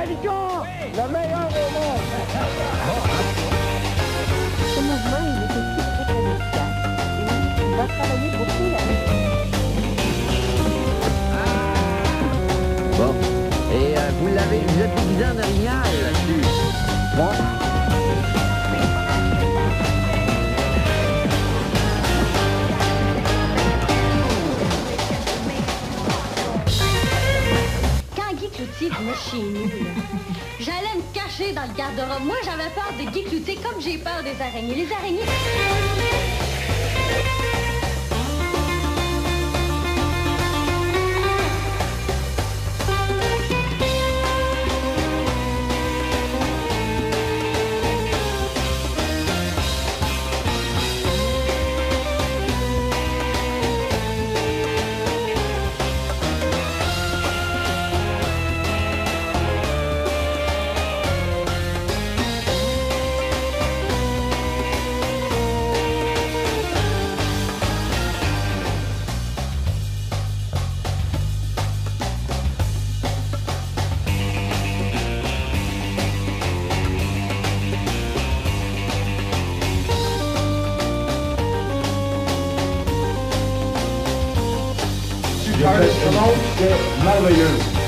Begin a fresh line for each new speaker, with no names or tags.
Ricard, le meilleur au monde.
Ce mouvement, il est aussi très, très efficace. Et il va travailler beaucoup la
Bon. Et vous êtes déguisé en orignal là-dessus.
Bon.
Quand Guy Cloutier venait chez nous, là, j'allais me cacher dans le garde-robe. Moi, j'avais peur de Guy Cloutier comme j'ai peur des araignées. Les araignées...
Super, c'est merveilleux.